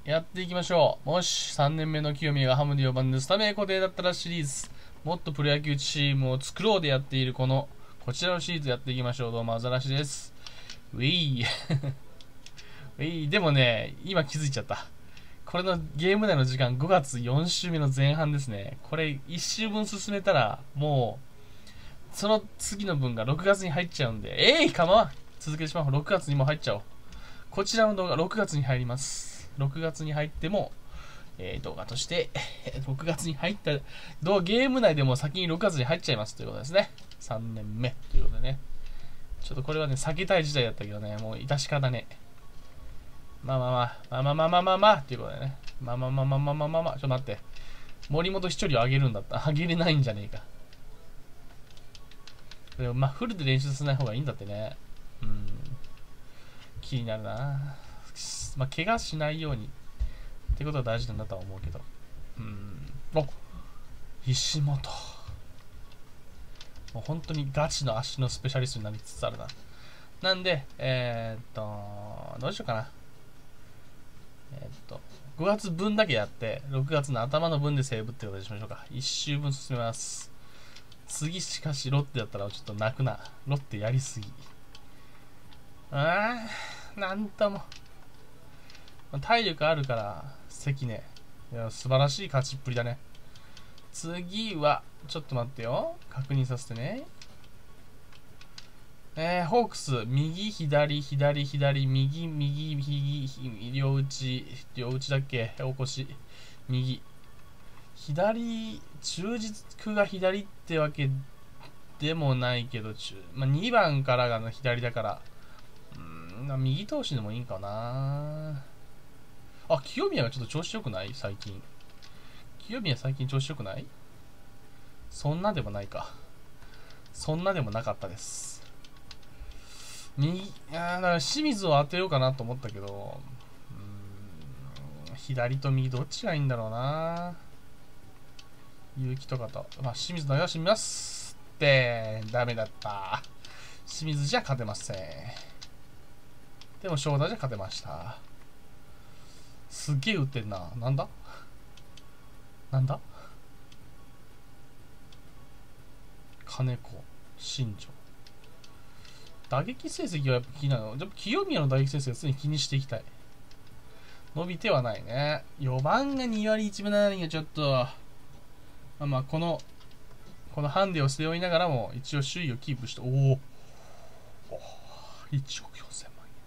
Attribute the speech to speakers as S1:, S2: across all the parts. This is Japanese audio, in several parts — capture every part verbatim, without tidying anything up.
S1: やっていきましょう。もしさんねんめの清宮がハムでよばんでスタメン固定だったらシリーズ、もっとプロ野球チームを作ろうでやっているこの、こちらのシリーズやっていきましょう。どうも、アザラシです。ウィー。ウィー。でもね、今気づいちゃった。これのゲーム内の時間ごがつよん週目の前半ですね。これいっ週分進めたら、もう、その次の分がろくがつに入っちゃうんで、えい、かまわ続けてしまう。ろくがつにも入っちゃおう。こちらの動画ろくがつに入ります。ろくがつに入っても、えー、動画としてろくがつに入ったゲーム内でも先にろくがつに入っちゃいますということですね。さんねんめということでね。ちょっとこれはね、避けたい事態だったけどね、もう致し方ね。まあまあまあ、まあまあまあまあまあまあっていうことでね。まあまあまあまあまあまあまあまあ、ちょっと待って。森本飛距離を上げるんだったら、上げれないんじゃねえか。でもまあフルで練習させない方がいいんだってね。うん。気になるな。まあ怪我しないようにってことが大事なんだとは思うけど。うん。お、石本。もう本当にガチの足のスペシャリストになりつつあるな。なんで、えー、っと、どうしようかな。えー、っと、ごがつ分だけやって、ろくがつの頭の分でセーブってことにしましょうか。いっ週分進めます。次しかしロッテだったらちょっと泣くな。ロッテやりすぎ。ああ、なんとも。体力あるから、関根。いや、素晴らしい勝ちっぷりだね。次は、ちょっと待ってよ。確認させてね。えー、ホークス、右、左、左、左、右、右、右、両打ち、両打ちだっけおこし。右。左、中軸が左ってわけでもないけど、まあ、にばんからが左だから、うーん、右投手でもいいんかな。あ、清宮がちょっと調子よくない最近。清宮最近調子よくない？そんなでもないか。そんなでもなかったです。右、あだから清水を当てようかなと思ったけど、うーん、左と右どっちがいいんだろうな。結城とかと。まあ、清水投げ出してみますって、ダメだった。清水じゃ勝てません。でも正田じゃ勝てました。すっげえ打ってんな。なんだなんだ金子、新庄。打撃成績はやっぱ気になるの。でも清宮の打撃成績は常に気にしていきたい。伸びてはないね。よばんがにわりいちぶななりがちょっと、まあまあ、この、このハンデを背負いながらも、一応首位をキープして、おお。いちおくよんせんまんえん。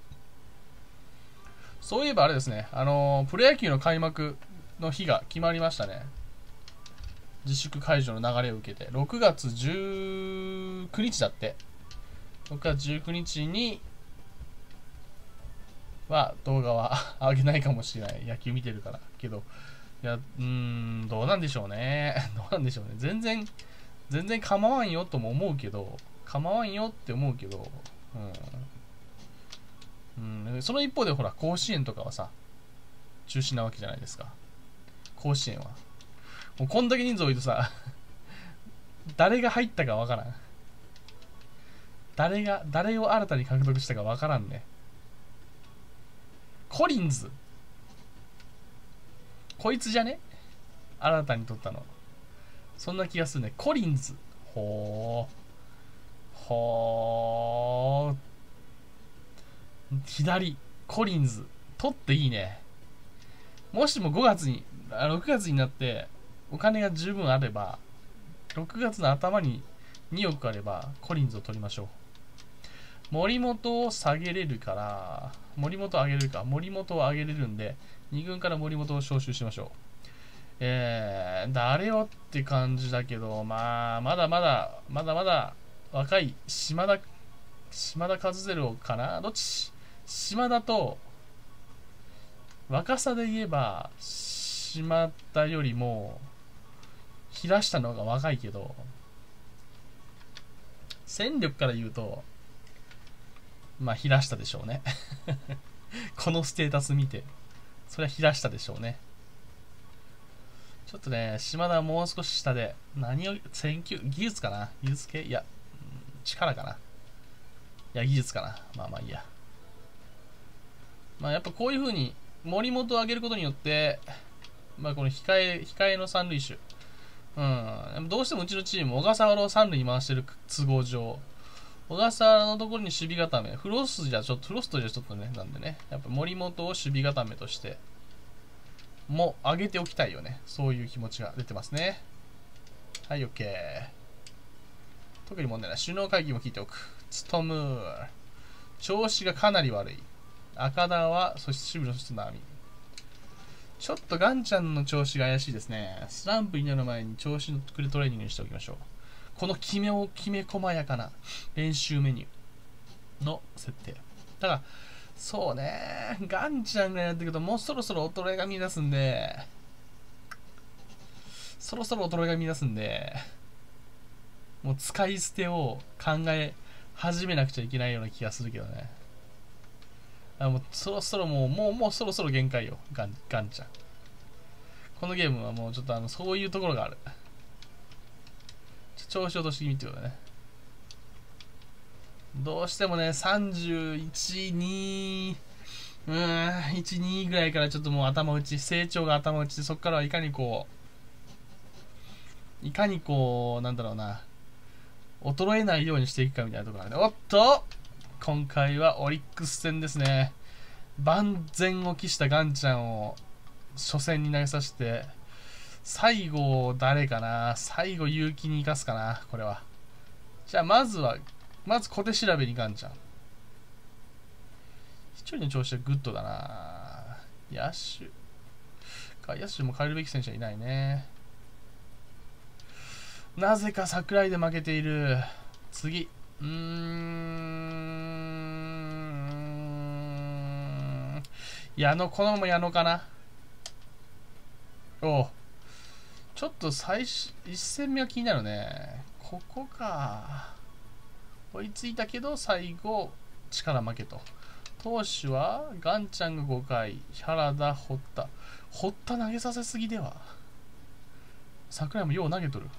S1: そういえばあれですね、あのー、プロ野球の開幕の日が決まりましたね。自粛解除の流れを受けて、ろくがつじゅうくにちだって。ろくがつじゅうくにちには動画は上げないかもしれない。野球見てるから。けど、いや、うーん、どうなんでしょうね。どうなんでしょうね。全然、全然構わんよとも思うけど、構わんよって思うけど、うん。うん、その一方でほら、甲子園とかはさ、中止なわけじゃないですか。甲子園は。もうこんだけ人数多いとさ、誰が入ったかわからん。誰が、誰を新たに獲得したかわからんね。コリンズ。こいつじゃね？新たに取ったの。そんな気がするね。コリンズ。ほー。ほー。左。コリンズ。取っていいね。もしもごがつに、ろくがつになって、お金が十分あれば、ろくがつの頭ににおくあれば、コリンズを取りましょう。森本を下げれるから、森本を上げれるか。森本を上げれるんで、に軍から森本を招集しましょう。えー、誰をって感じだけど、まあ、まだまだ、まだまだ若い島田、島田和ゼかなどっち島田と、若さで言えば、島田よりも、平下の方が若いけど、戦力から言うと、まあ、平下でしょうね。このステータス見て、それは平下でしょうね。ちょっとね、島田はもう少し下で、何を、選球、技術かな技術系いや、力かないや、技術かなまあまあいいや。まあやっぱこういう風に、 森本を上げることによって、まあ、この控え、控えの三塁手。うん。どうしてもうちのチーム、小笠原を三塁に回してる都合上、小笠原のところに守備固め、フロスじゃちょっと、フロストじゃちょっとね、なんでね、やっぱ森本を守備固めとして、もう上げておきたいよね。そういう気持ちが出てますね。はい、OK。特に問題ない。首脳会議も聞いておく。ツトムー。調子がかなり悪い。赤田は、そして守備のそして波。ちょっとガンちゃんの調子が怪しいですね。スランプになる前に調子のくるトレーニングにしておきましょう。このきめを、きめ細やかな練習メニューの設定。だから、そうね、ガンちゃんがやってるけど、もうそろそろ衰えが見出すんで、そろそろ衰えが見出すんで、もう使い捨てを考え始めなくちゃいけないような気がするけどね。あ、もうそろそろもう、もう、もうそろそろ限界よ、ガン、ガンちゃん。このゲームはもうちょっとあの、そういうところがある。調子落とし気味ってことだね。どうしてもね、さんじゅういち、に、うーん、いち、にぐらいからちょっともう頭打ち、成長が頭打ちで、そこからはいかにこう、いかにこう、なんだろうな、衰えないようにしていくかみたいなところがあるね。おっと今回はオリックス戦ですね。万全を期したガンちゃんを初戦に投げさせて、最後誰かな、最後勇気に生かすかな、これは。じゃあまずは、まず小手調べにガンちゃん。一人の調子はグッドだな。野手。外野手も変えるべき選手はいないね。なぜか桜井で負けている。次。うーん。矢野、このまま矢野かな。おう。ちょっと最初、一戦目は気になるね。ここか。追いついたけど、最後、力負けと。投手は、ガンちゃんがごかい、原田、堀田。堀田投げさせすぎでは。桜井もよう投げとる。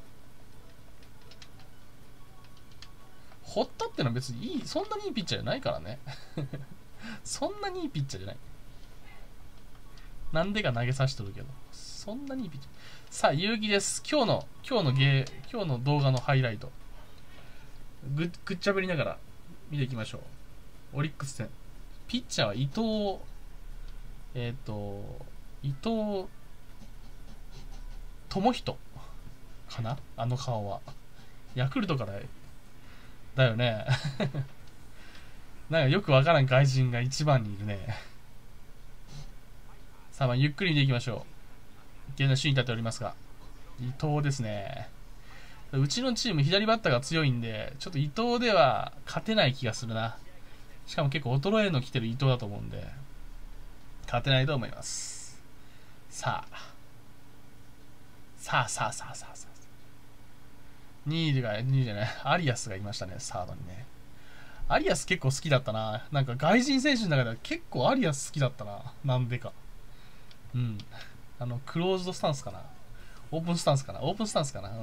S1: 堀田ってのは別にいい、そんなにいいピッチャーじゃないからね。そんなにいいピッチャーじゃない。なんでか投げさせとるけど。そんなにいいピッチャー。さあ、遊戯です。今日の、今日のゲー、今日の動画のハイライト。ぐ、ぐっちゃべりながら見ていきましょう。オリックス戦。ピッチャーは伊藤、えっと、伊藤智人かな、あの顔は。ヤクルトからだよね。なんかよくわからん外人が一番にいるね。さあ、まあゆっくり見ていきましょう。現在首位に立っておりますが、伊藤ですね。うちのチーム左バッターが強いんで、ちょっと伊藤では勝てない気がするな。しかも結構衰えの来てる伊藤だと思うんで、勝てないと思います。さあ。さあさあさあさあさあ。にいが、にいじゃない、アリアスがいましたね、サードにね。アリアス結構好きだったな。なんか外人選手の中では結構アリアス好きだったな。なんでか。うん。あの、クローズドスタンスかな。オープンスタンスかな。オープンスタンスかな。うん。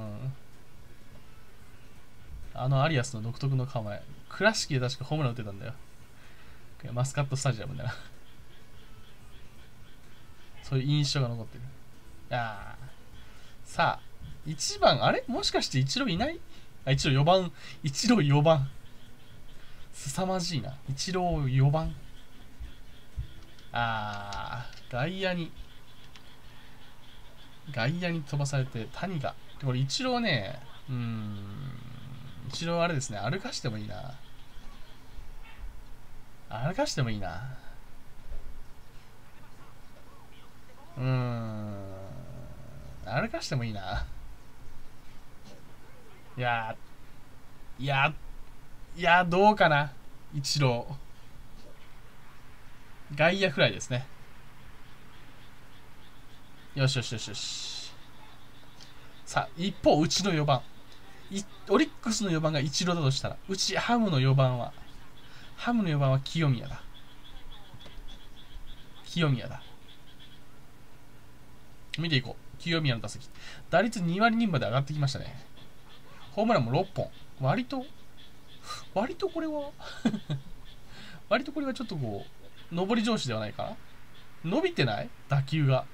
S1: あのアリアスの独特の構え。倉敷で確かホームラン打ってたんだよ。マスカットスタジアムだな。そういう印象が残ってる。ああ。さあ、いちばん、あれもしかしてイチローいない？あ、イチローよばん。イチローよばん。凄まじいな。イチローよばん。あー、外野に、外野に飛ばされて、谷が。これイチローね、うーん、イチローあれですね、歩かしてもいいな。歩かしてもいいな。うーん、歩かしてもいいな。いやー、いやー、いやー、どうかな。イチロー。外野フライですね。よしよしよしよし。さあ、一方、うちのよばん。オリックスのよばんがイチローだとしたら、うちハムのよばんは、ハムのよばんは清宮だ。清宮だ。見ていこう。清宮の打席。打率にわりにまで上がってきましたね。ホームランもろっぽん。割と、割とこれは割とこれはちょっとこう、上り調子ではないかな。 伸びてない？打球が。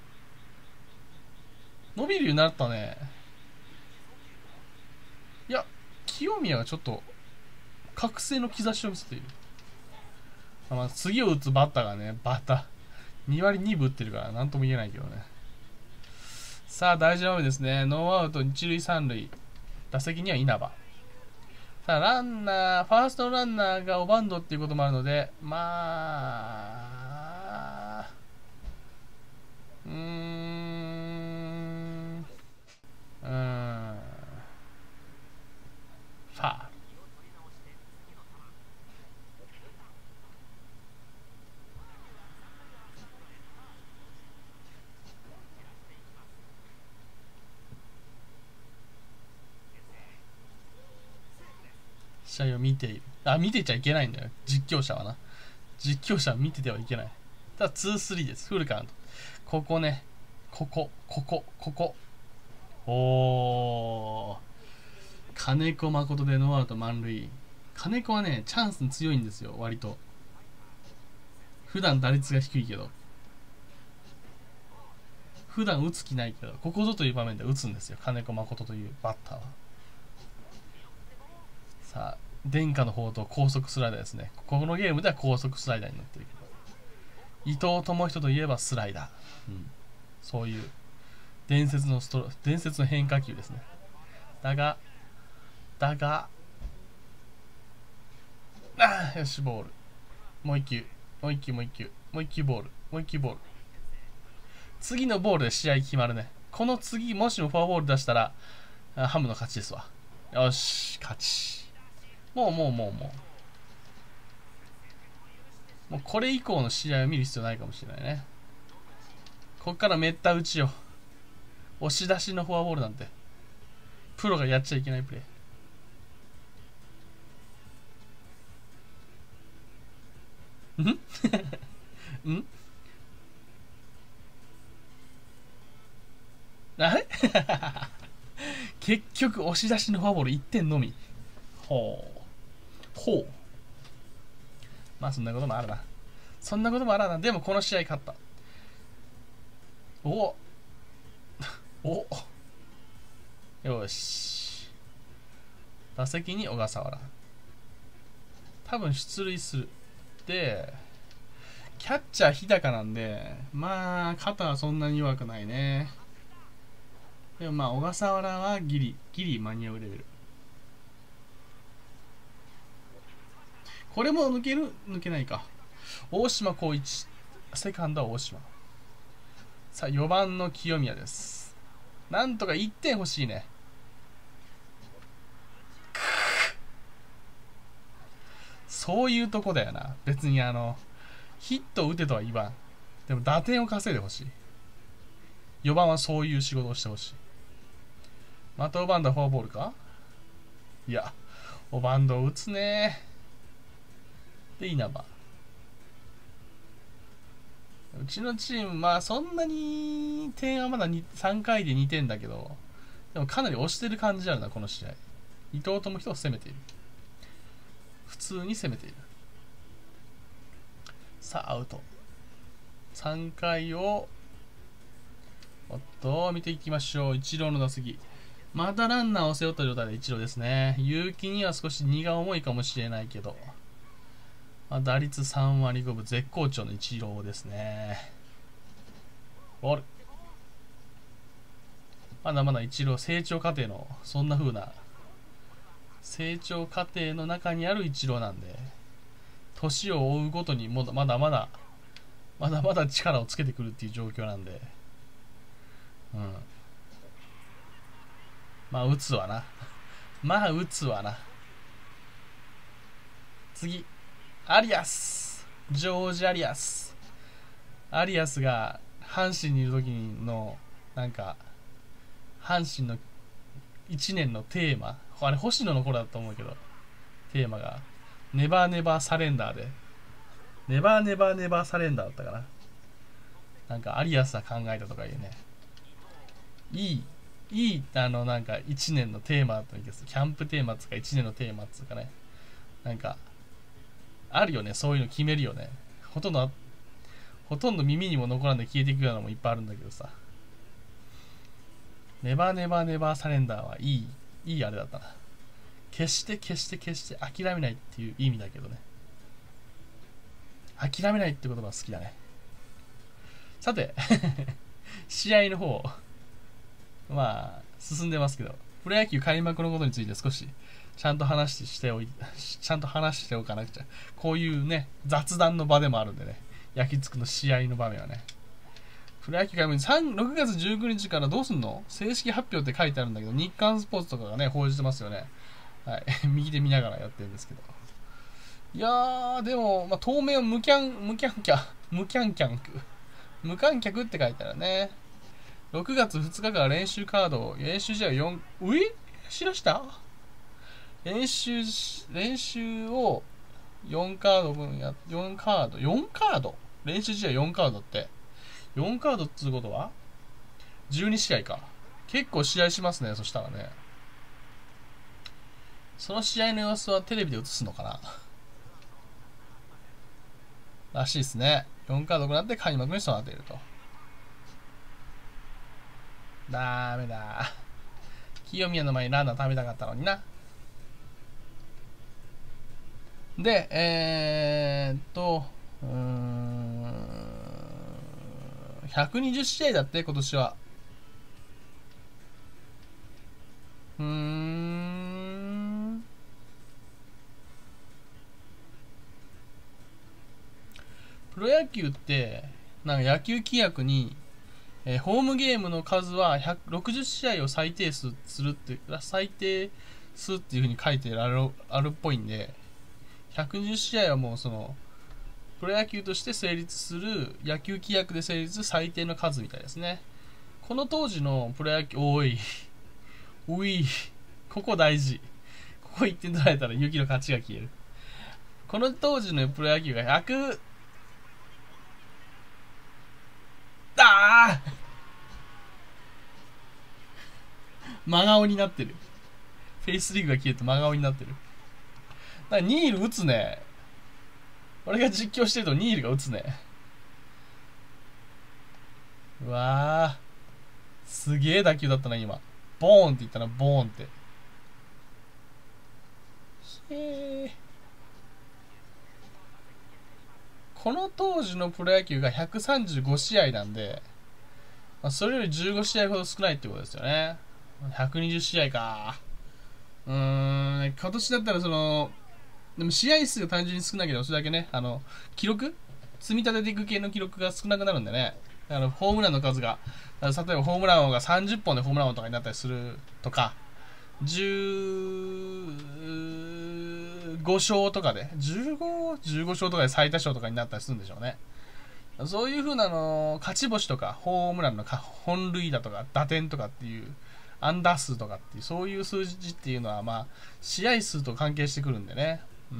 S1: 伸びるようになったね。いや、清宮はちょっと、覚醒の兆しを見せている。まあ、次を打つバッターがね、バッター。に割にぶ打ってるから、なんとも言えないけどね。さあ、大事な場面ですね。ノーアウト、一塁三塁。打席には稲葉。さあ、ランナー、ファーストのランナーがオバンドっていうこともあるので、まあ、うーん、うーん、ファール。試合を見ている。あ、見てちゃいけないんだよ。実況者はな。実況者は見ててはいけない。ただ、ツースリーです。フルカウント。ここね。ここ、ここ、ここ。おー。金子誠でノーアウト満塁。金子はね、チャンスに強いんですよ、割と。普段打率が低いけど。普段打つ気ないけど、ここぞという場面で打つんですよ、金子誠というバッターは。さあ、殿下の方と高速スライダーですね。このゲームでは高速スライダーになってるけど。伊藤智人といえばスライダー。うん、そういう伝説のスト伝説の変化球ですね。だが、だが、ああ、よし、ボール。もう一球、もう一球、もう一球、もう一球ボール、もう一球ボール。次のボールで試合決まるね。この次、もしもフォアボール出したら、ハムの勝ちですわ。よし、勝ち。もうもうもうもう。もうこれ以降の試合を見る必要ないかもしれないね。こっからめった打ちよ。押し出しのフォアボールなんて。プロがやっちゃいけないプレー。んんあれ結局押し出しのフォアボールいってんのみ。ほう。ほう。まあそんなこともあるな。そんなこともあるな。でもこの試合勝った。おおよし。打席に小笠原。多分出塁する。で、キャッチャー日高なんで、まあ、肩はそんなに弱くないね。でもまあ、小笠原はギリ、ギリ間に合うレベル。これも抜ける抜けないか。大島光一。セカンドは大島。さあ、よばんの清宮です。なんとかいってん欲しいね。そういうとこだよな。別にあの、ヒットを打てとは言わん。でも打点を稼いでほしい。よばんはそういう仕事をしてほしい。またオバンドはフォアボールか？いや、オバンドを打つね。で、稲葉。うちのチーム、まあそんなに点はまださんかいでにてんだけど、でもかなり押してる感じあるな、この試合。伊藤智人を攻めている。普通に攻めている。さあ、アウト。さんかいを、おっと、見ていきましょう。イチローの打席。またランナーを背負った状態でイチローですね。結城には少し荷が重いかもしれないけど、まあ、打率さん割ごぶ絶好調のイチローですね。ボール。まだまだイチロー成長過程の、そんな風な、成長過程の中にあるイチローなんで、年を追うごとにもまだまだ、まだまだ力をつけてくるっていう状況なんで、うん。まあ、打つわな。まあ、打つわな。次。アリアス。ジョージ・アリアス。アリアスが阪神にいる時の、なんか、阪神のいちねんのテーマ。あれ、星野の頃だと思うけど、テーマが、ネバーネバーサレンダーで、ネバーネバーネバーサレンダーだったかな。なんか、アリアスは考えたとかいうね。いい。いい、あの、なんか、いちねんのテーマだったんですキャンプテーマつか、いちねんのテーマつかね。なんか、あるよね、そういうの決めるよね。ほとんど、 ほとんど耳にも残らんで消えていくようなのもいっぱいあるんだけどさ。ネバネバネバーサレンダーはいい、いいあれだったな。決して決して決して諦めないっていう意味だけどね。諦めないって言葉好きだね。さて、試合の方、まあ、進んでますけど、プロ野球開幕のことについて少し、ちゃんと話しておい、ちゃんと話しておかなくちゃ。こういうね、雑談の場でもあるんでね。焼きつくの試合の場面はね。プロ野球開幕ろくがつじゅうくにちからどうすんの？正式発表って書いてあるんだけど、日刊スポーツとかがね、報じてますよね。はい。右で見ながらやってるんですけど。いやー、でも、まあ、当面は無キャン、無キャンキャン、無キャンキャンク。無観客って書いてあるね。ろくがつふつかから練習カード、練習試合よん、うい知らした練習、練習をよんカード分や、よんカード、よんカード練習試合よんカードって。よんカードっつうことはじゅうにしあいか。結構試合しますね、そしたらね。その試合の様子はテレビで映すのかならしいですね。よんカード分なって開幕に備えていると。ダメだ。清宮の前にランナー食べたかったのにな。で、えー、っと、うーん、ひゃくにじゅうしあいだって、今年は。うーん。プロ野球って、なんか野球規約に、えー、ホームゲームの数はろくじゅうしあいを最低数するって、最低数っていう風に書いてある、あるっぽいんで、ひゃくにじゅうしあいはもうその、プロ野球として成立する野球規約で成立する最低の数みたいですね。この当時のプロ野球、おい、おい、ここ大事。ここいってん取られたら勇気の勝ちが消える。この当時のプロ野球がひゃく、あー真顔になってる。フェイスリーグが消えて真顔になってる。だからニール打つね。俺が実況してるとニールが打つね。うわー。すげえ打球だったな、今。ボーンって言ったな、ボーンって。へー。この当時のプロ野球がひゃくさんじゅうごしあいなんで、まあ、それよりじゅうごしあいほど少ないってことですよね。ひゃくにじゅうしあいか。うーん、今年だったらその、でも試合数が単純に少ないけど、それだけね、あの、記録積み立てていく系の記録が少なくなるんでね。だからホームランの数が、例えばホームラン王がさんじゅっぽんでホームラン王とかになったりするとか、じゅうごしょうとかで、じゅうご、じゅうごしょうとかで最多勝とかになったりするんでしょうね。そういう風なの、勝ち星とか、ホームランの本塁打とか、打点とかっていう、アンダー数とかっていう、そういう数字っていうのは、まあ、試合数と関係してくるんでね。うん。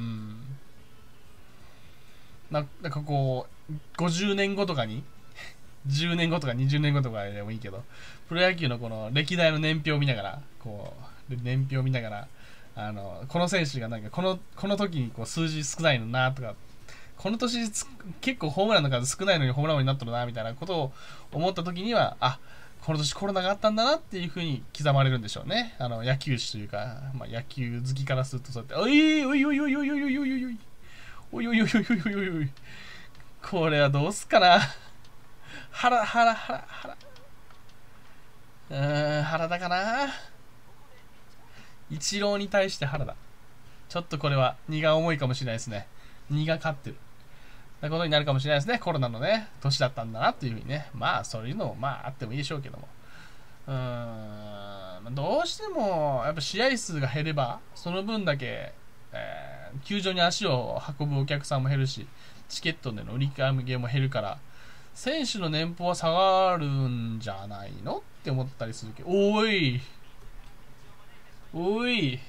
S1: な、なんかこう、ごじゅうねんごとかに、じゅうねんごとかにじゅうねんごとかでもいいけど、プロ野球のこの歴代の年表を見ながら、こう、年表を見ながら、あの、この選手がなんか、この、この時にこう数字少ないのなとか、この年結構ホームランの数少ないのにホームラン王になったのなみたいなことを思った時には、あ、この年コロナがあったんだなっていう風に刻まれるんでしょうね。あの、野球史というか、まあ、野球好きからするとそうやって、おいおいおいおいおいおいおいおいおいおいおいおいおいおいおいおいおいこれはどうすっかな。腹、腹、腹、腹。うーん、腹だかな。イチローに対して腹だ。ちょっとこれは荷が重いかもしれないですね。荷が勝ってる。なことになるかもしれないですね。コロナのね、年だったんだなっていうふうにね。まあ、そういうのもまああってもいいでしょうけども。うーん、どうしても、やっぱ試合数が減れば、その分だけ、えー、球場に足を運ぶお客さんも減るし、チケットでの売り上げも減るから、選手の年俸は下がるんじゃないのって思ったりするけど、おいおい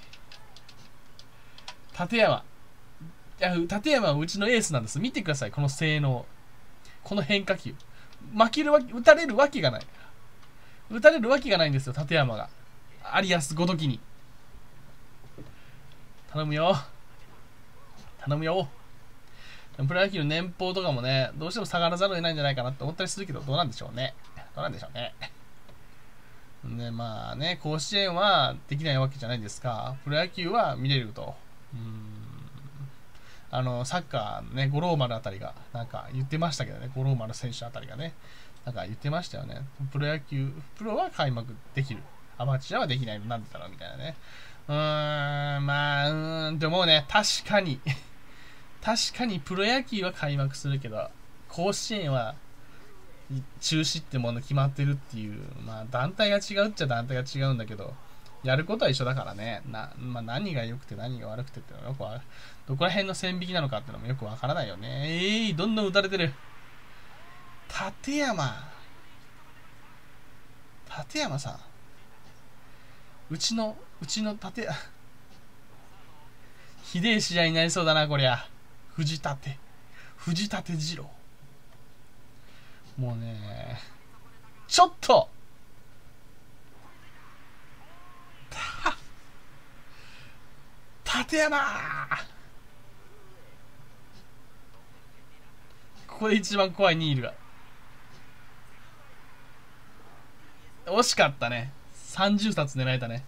S1: 立山。いや、立山はうちのエースなんです。見てください、この性能。この変化球。負けるわけ、打たれるわけがない。打たれるわけがないんですよ、立山が。アリアスごときに。頼むよ。頼むよ。 プロ野球の年俸とかもね、どうしても下がらざるを得ないんじゃないかなって思ったりするけど、どうなんでしょうね。どうなんでしょうね。で、まあね、甲子園はできないわけじゃないですか。プロ野球は見れると。うーん。あの、サッカーのね、五郎丸あたりが、なんか言ってましたけどね、五郎丸選手あたりがね、なんか言ってましたよね。プロ野球、プロは開幕できる。アマチュアはできないのなんでだろうみたいなね。うーん、まあ、うーんって思うね。確かに。確かにプロ野球は開幕するけど、甲子園は中止ってもの決まってるっていう、まあ団体が違うっちゃ団体が違うんだけど、やることは一緒だからね。な、まあ、何が良くて何が悪くてってのはよくわ、どこら辺の線引きなのかってのもよくわからないよね。ええー、どんどん打たれてる。立山。立山さん。うちの、うちの立、ひでえ試合になりそうだな、こりゃ。藤立。藤立次郎。もうね、ちょっとた、立山ここで一番怖いニールが。惜しかったね。さんじゅうさつ狙えたね。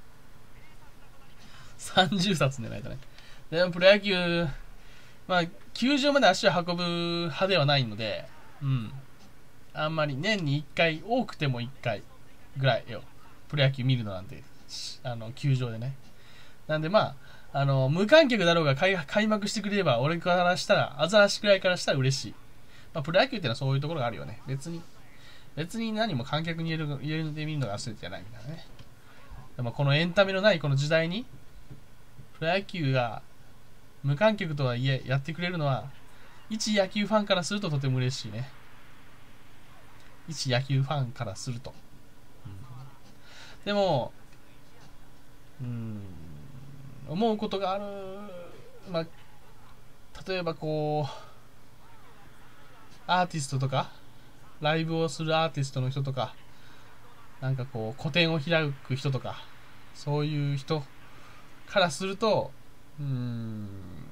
S1: さんじゅうさつ狙えたね。でもプロ野球、まあ、球場まで足を運ぶ派ではないので、うん。あんまり年にいっかい、多くてもいっかいぐらいよ。プロ野球見るのなんて、あの、球場でね。なんでまあ、あの、無観客だろうが開開幕してくれれば、俺からしたら、アザラシくらいからしたら嬉しい。まあ、プロ野球っていうのはそういうところがあるよね。別に、別に何も観客に入れる、入れてみるのが忘れてないみたいなね。でもこのエンタメのないこの時代に、プロ野球が無観客とはいえやってくれるのは、一野球ファンからするととても嬉しいね。一野球ファンからすると。うん、でも、うん、思うことがある。まあ、例えばこう、アーティストとか、ライブをするアーティストの人とか、なんかこう、個展を開く人とか、そういう人からすると、うーん、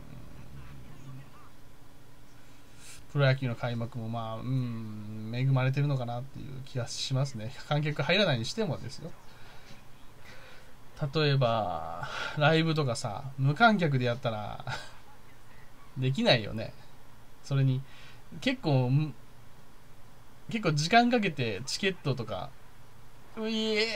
S1: プロ野球の開幕もまあ、うん、恵まれてるのかなっていう気がしますね。観客入らないにしてもですよ。例えば、ライブとかさ、無観客でやったらできないよね。それに、結構、結構時間かけてチケットとか、ういえ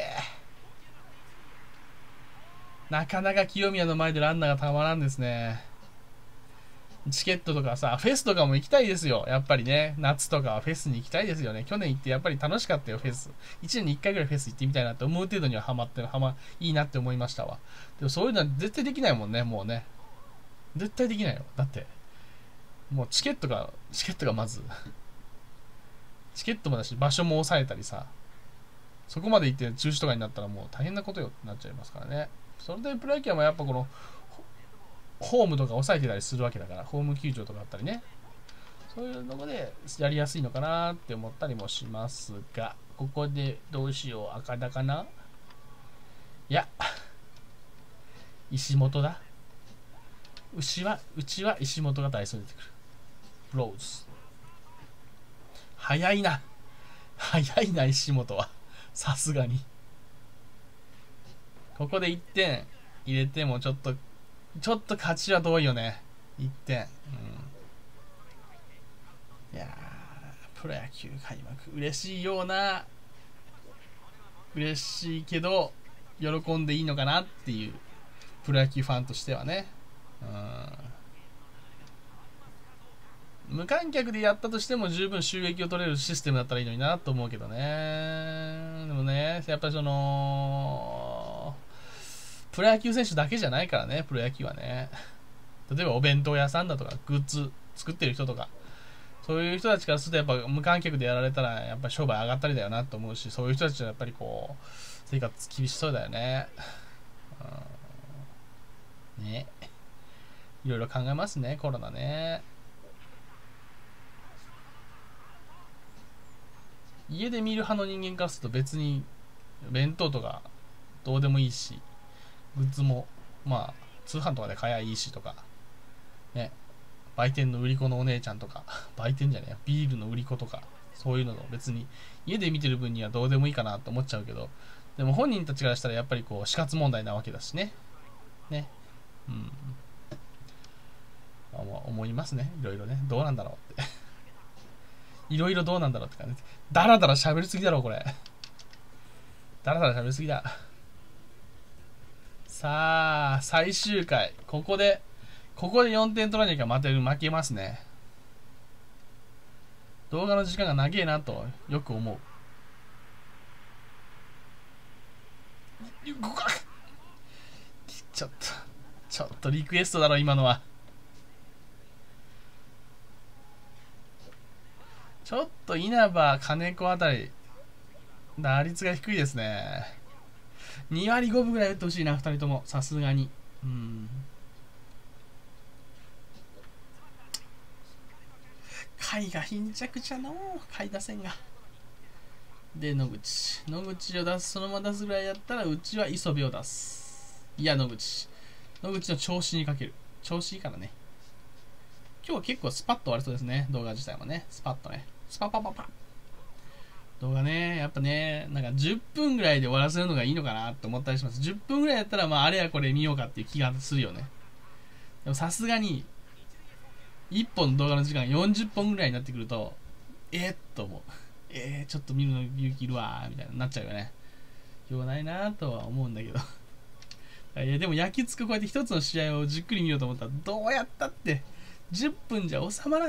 S1: なかなか清宮の前でランナーがたまらんですね。チケットとかさ、フェスとかも行きたいですよ。やっぱりね。夏とかはフェスに行きたいですよね。去年行ってやっぱり楽しかったよ、フェス。いちねんにいっかいぐらいフェス行ってみたいなって思う程度にはハマって、はま、いいなって思いましたわ。でもそういうのは絶対できないもんね、もうね。絶対できないよ。だって、もうチケットが、チケットがまず、チケットもだし、場所も抑えたりさ、そこまで行って中止とかになったらもう大変なことよってなっちゃいますからね。それでプロ野球はやっぱこの、ホームとか抑えてたりするわけだから、ホーム球場とかあったりね。そういうのでやりやすいのかなって思ったりもしますが、ここでどうしよう、赤田かないや、石本だ。牛は、うちは石本がダイソーに出てくる。ローズ。早いな。早いな、石本は。さすがに。ここでいってん入れてもちょっと、ちょっと勝ちは遠いよね。いってん。うん、いやー、プロ野球開幕。嬉しいような、嬉しいけど、喜んでいいのかなっていう、プロ野球ファンとしてはね。うん、無観客でやったとしても十分収益を取れるシステムだったらいいのになと思うけどね。でもね、やっぱりその、プロ野球選手だけじゃないからね、プロ野球はね。例えばお弁当屋さんだとか、グッズ作ってる人とか、そういう人たちからするとやっぱ無観客でやられたらやっぱり商売上がったりだよなと思うし、そういう人たちはやっぱりこう、生活厳しそうだよね。うん、ね。いろいろ考えますね、コロナね。家で見る派の人間からすると別に弁当とかどうでもいいし、グッズもまあ通販とかで買えばいいしとかね、 売店の売り子のお姉ちゃんとか、売店じゃねえや、ビールの売り子とか、そういうのの別に家で見てる分にはどうでもいいかなと思っちゃうけど、でも本人たちからしたらやっぱりこう死活問題なわけだしね。ね。うん。まあ、思いますね。いろいろね。どうなんだろうって。いろいろどうなんだろうって感じ。だらだら喋りすぎだろ、これ。だらだら喋りすぎだ。さあ、最終回。ここで、ここでよんてん取らなきゃ負ける、負けますね。動画の時間が長えなと、よく思う。ちょっと、ちょっとリクエストだろ、今のは。ちょっと稲葉、金子あたり、打率が低いですね。に割ごぶぐらい打ってほしいな、ふたりとも。さすがに。うん。甲斐が貧弱じゃのう、甲斐打線が。で、野口。野口を出す、そのまま出すぐらいやったら、うちは磯部を出す。いや、野口。野口の調子にかける。調子いいからね。今日は結構スパッと終わりそうですね。動画自体もね。スパッとね。スパパパパ。動画ね、やっぱね、なんかじゅっぷんぐらいで終わらせるのがいいのかなって思ったりします。じゅっぷんぐらいやったら、まあ、あれやこれ見ようかっていう気がするよね。でもさすがに、いっぽんの動画の時間よんじゅっぽんぐらいになってくると、えー、っと思う。えー、ちょっと見るの勇気いるわー、みたいになっちゃうよね。しょうがないなーとは思うんだけど。いや、でも焼き付くこうやって一つの試合をじっくり見ようと思ったら、どうやったって、じゅっぷんじゃ収まらん。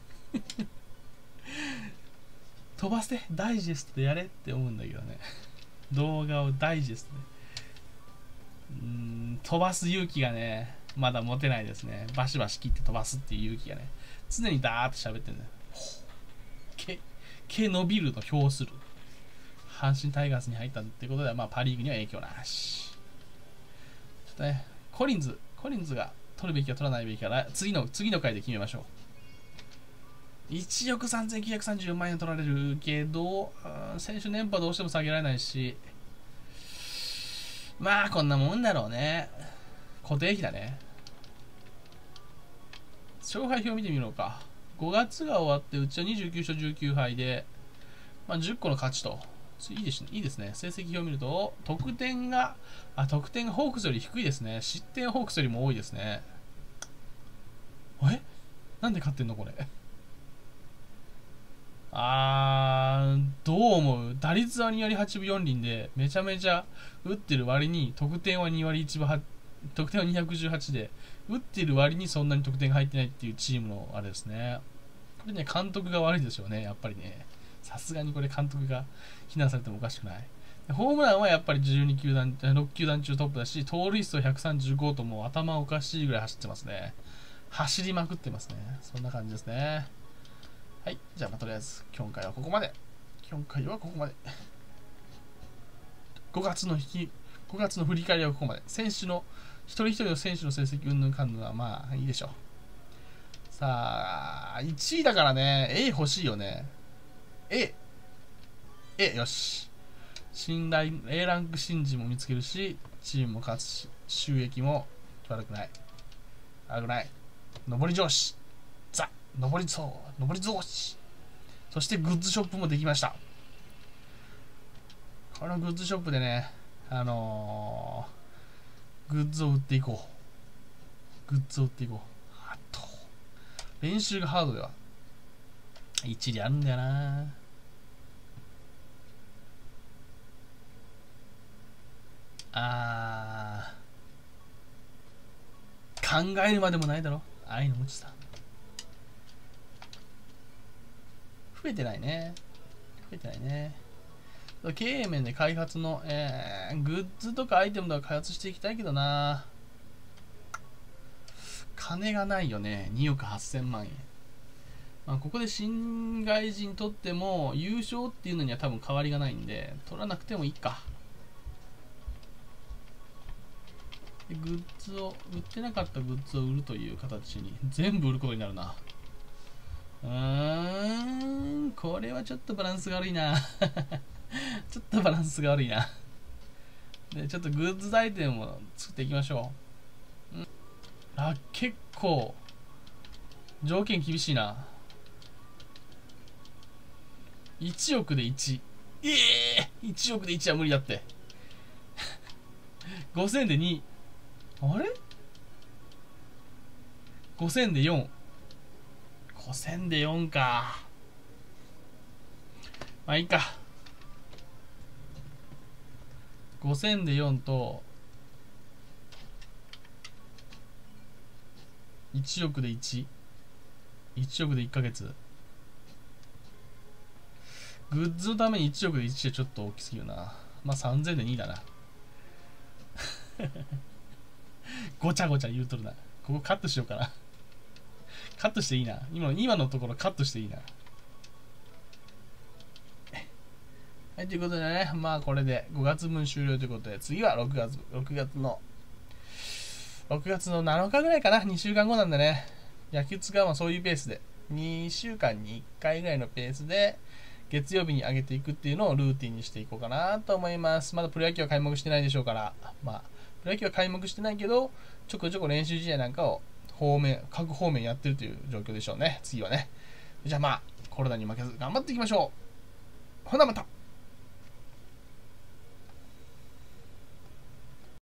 S1: 飛ばせ、ダイジェストでやれって思うんだけどね。動画をダイジェストで。うーん、飛ばす勇気がね、まだ持てないですね。バシバシ切って飛ばすっていう勇気がね。常にダーッと喋ってるんだよ。毛、毛伸びると評する。阪神タイガースに入ったってことでは、まあパリーグには影響なし。ちょっとね、コリンズ、コリンズが取るべきか取らないべきか、次の、次の回で決めましょう。いちおくさんぜんきゅうひゃくさんじゅうまん円取られるけど、選手年俸どうしても下げられないし、まあこんなもんだろうね。固定費だね。勝敗表見てみようか。ごがつが終わって、うちはにじゅうきゅうしょじゅうきゅうはいで、まあ、じゅっこの勝ちと。いいですね。いいですね。成績表を見ると、得点が、あ、得点がホークスより低いですね。失点ホークスよりも多いですね。え？なんで勝ってんのこれ。あー、どう思う？打率はに割はちぶよん厘で、めちゃめちゃ打ってる割に、得点はに割いちぶはち、得点はにひゃくじゅうはちで、打ってる割にそんなに得点が入ってないっていうチームのあれですね。これね、監督が悪いですよね、やっぱりね。さすがにこれ監督が非難されてもおかしくない。ホームランはやっぱりじゅうに球団、ろく球団中トップだし、盗塁数ひゃくさんじゅうごともう頭おかしいぐらい走ってますね。走りまくってますね。そんな感じですね。はい。じゃあ、まあ、とりあえず、今回はここまで。今回はここまで。ごがつの引き、ごがつの振り返りはここまで。選手の、一人一人の選手の成績うんぬんかんぬんはまあいいでしょう。さあ、いちいだからね、A 欲しいよね。A。A、よし。信頼、A ランク新人も見つけるし、チームも勝つし、収益も悪くない。悪くない。上り上司。ザ、上りそう、上り上司。そしてグッズショップもできました。このグッズショップでね、あのー、グッズを売っていこう。グッズを売っていこう。あと、練習がハードでは一理あるんだよな。あー、考えるまでもないだろ。愛の無知さ。増えてないね。増えてないね。経営面で開発の、えー、グッズとかアイテムとか開発していきたいけどな。金がないよね。におくはっせんまん円。まあ、ここで新外人取っても優勝っていうのには多分変わりがないんで、取らなくてもいいか。でグッズを、売ってなかったグッズを売るという形に全部売ることになるな。うーん、これはちょっとバランスが悪いな。ちょっとバランスが悪いな。で、ちょっとグッズアイテムを作っていきましょう。うん、あ、結構、 条件厳しいな。いちおくでいち。ええー、いちおくでいちは無理だって。ごせんでに。あれ ?ごせん でよん。ごせんでよんか。まあいいか。ごせんでよんと、いちおくでいち。いちおくでいっかげつ。グッズのためにいちおくでいちはちょっと大きすぎるな。まあさんぜんでにだな。ごちゃごちゃ言うとるな。ここカットしようかな。カットしていいな。今、今のところカットしていいな。はい、ということでね、まあこれでごがつぶん終了ということで、次はろくがつ、ろくがつの、ろくがつのなのかぐらいかな。にしゅうかんごなんでね。野球つがまあそういうペースで、にしゅうかんにいっかいぐらいのペースで、月曜日に上げていくっていうのをルーティンにしていこうかなと思います。まだプロ野球は開幕してないでしょうから、まあ、プロ野球は開幕してないけど、ちょこちょこ練習試合なんかを方面、各方面やってるという状況でしょうね。次はね。じゃあまあ、コロナに負けず頑張っていきましょう。ほなまた。